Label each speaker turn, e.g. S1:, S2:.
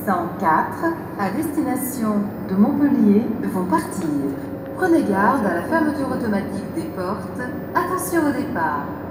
S1: 104 à destination de Montpellier vont partir. Prenez garde à la fermeture automatique des portes. Attention au départ.